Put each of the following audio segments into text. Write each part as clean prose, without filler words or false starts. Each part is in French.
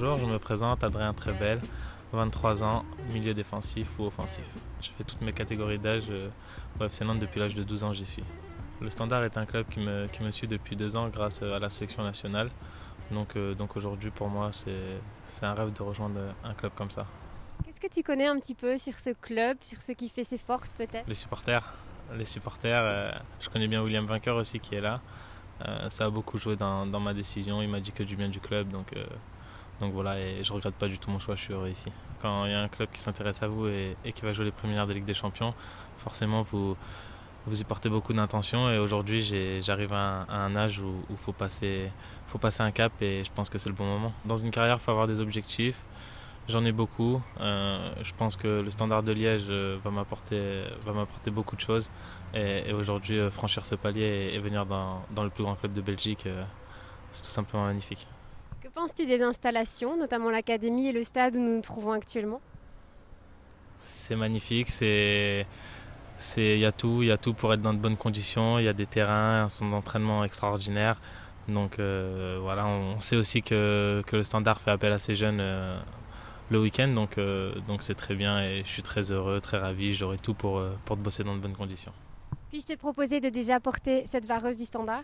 Bonjour, je me présente, Adrien Trebel, 23 ans, milieu défensif ou offensif. J'ai fait toutes mes catégories d'âge au FC Nantes depuis l'âge de 12 ans, j'y suis. Le Standard est un club qui me suit depuis 2 ans grâce à la sélection nationale. Donc aujourd'hui pour moi c'est un rêve de rejoindre un club comme ça. Qu'est-ce que tu connais un petit peu sur ce club, sur ce qui fait ses forces peut-être? Les supporters, je connais bien William Vainqueur aussi qui est là. Ça a beaucoup joué dans ma décision, il m'a dit que du bien du club, donc voilà, et je regrette pas du tout mon choix, je suis heureux ici. Quand il y a un club qui s'intéresse à vous et qui va jouer les préliminaires de Ligue des Champions, forcément vous y portez beaucoup d'intention, et aujourd'hui j'arrive à un âge où il faut passer un cap, et je pense que c'est le bon moment. Dans une carrière, il faut avoir des objectifs. J'en ai beaucoup. Je pense que le Standard de Liège va m'apporter beaucoup de choses. Et aujourd'hui, franchir ce palier et venir dans le plus grand club de Belgique, c'est tout simplement magnifique. Que penses-tu des installations, notamment l'académie et le stade où nous nous trouvons actuellement? C'est magnifique. Il y a tout pour être dans de bonnes conditions. Il y a des terrains, un centre d'entraînement extraordinaire. Donc voilà, on sait aussi que le Standard fait appel à ces jeunes le week-end, donc c'est très bien, et je suis très heureux, très ravi. J'aurai tout pour bosser dans de bonnes conditions. Puis-je te proposer de déjà porter cette vareuse du Standard?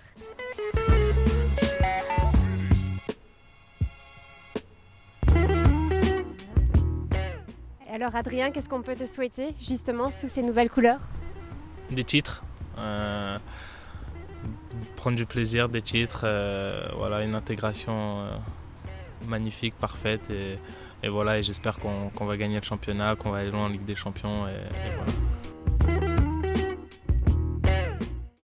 Et alors Adrien, qu'est-ce qu'on peut te souhaiter justement sous ces nouvelles couleurs? Des titres, prendre du plaisir, des titres, voilà, une intégration magnifique, parfaite, et voilà, et j'espère qu'on va gagner le championnat, qu'on va aller loin en Ligue des Champions, et voilà.